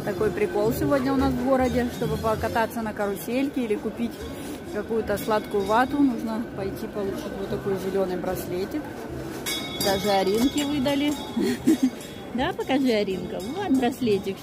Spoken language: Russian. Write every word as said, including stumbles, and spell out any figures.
Такой прикол сегодня у нас в городе, чтобы покататься на карусельке или купить какую-то сладкую вату, нужно пойти получить вот такой зеленый браслетик. Даже Аринки выдали. Да, покажи, Аринка. Вот браслетик.